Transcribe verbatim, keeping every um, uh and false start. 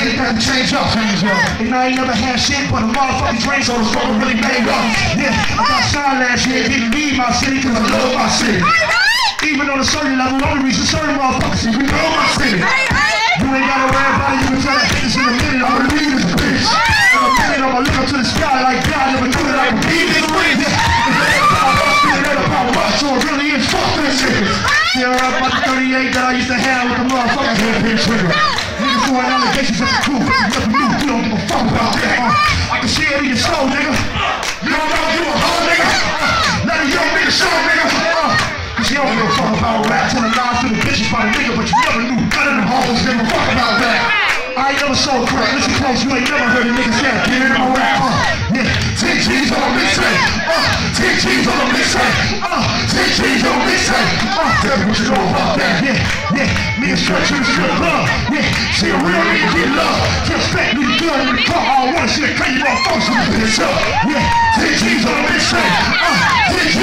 it got to change up. Change up. And I ain't never had shit but a motherfucking drink, so the struggle really made up. Yeah, I got signed last year, didn't leave my city cause I love my city. Even on a certain level, only reason certain motherfuckers see we love my city. You ain't gotta worry about it, you can tell that haters in a minute, I'm gonna leave this bitch. In a minute, I'ma look up to the sky like God, never do it like a beat this wind. It's about us, it's about us, so it really is fuck this shit. Yeah, right about the thirty-eight that I used to have with the motherfucking handpin trigger. Niggas doing allegations at the crew, but you never knew, you don't give a fuck about that. Uh, I can see it in your soul, nigga. You don't know you a hoe, nigga. Uh, let a young nigga show, nigga. Uh, Cause you don't give a fuck about rap, telling lies to the bitches by the nigga, but you never knew none of them hoes give a fuck about that. I ain't never sold crack, listen close, you ain't never heard a nigga say get in my rap. Uh, yeah, ten G's on a mixtape. Uh, ten G's on a mixtape. Uh, ten G's on a mixtape. Uh, tell me what you know about that. Yeah, yeah, niggas stretch you to strip club. Yeah, see a real nigga get love. Just fat nigga good in the car, I don't wanna see a crazy motherfuckers with this bitch up. Yeah, ten G's on a mixtape. Uh, ten